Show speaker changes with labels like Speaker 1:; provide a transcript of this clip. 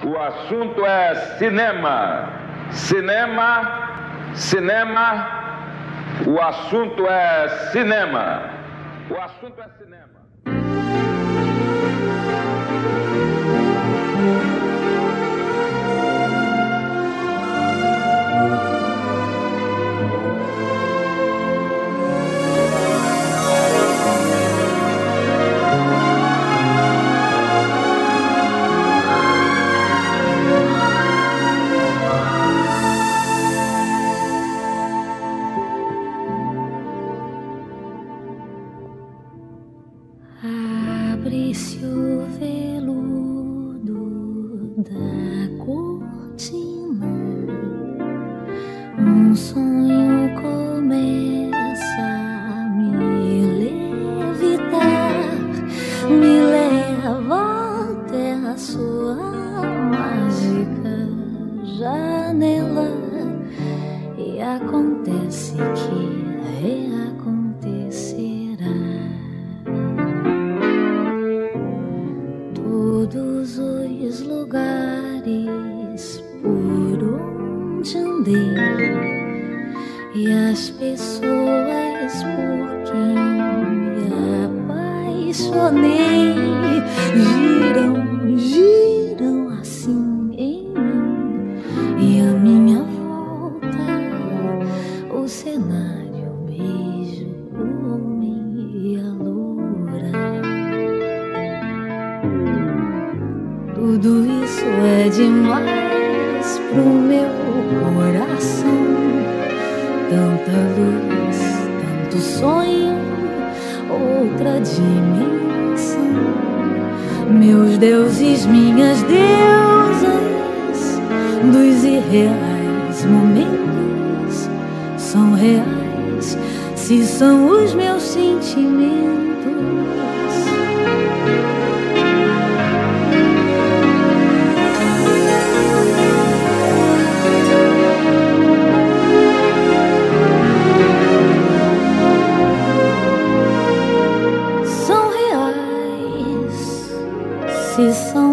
Speaker 1: O assunto é cinema. Cinema, cinema. O assunto é cinema. O assunto é cinema.
Speaker 2: Abre-se o veludo da cortina, um sonho começa a me levitar, me leva até a sua mágica janela e acontece que reacontecerá. Todos os lugares por onde andei e as pessoas por quem me apaixonei giram assim em mim e à minha volta o cenário, o beijo, o homem e a loura. Tudo isso é demais pro meu coração. Tanta luz, tanto sonho, outra dimensão. Meus deuses, minhas deusas, dos irreais momentos são reais se são os meus sentimentos. Se são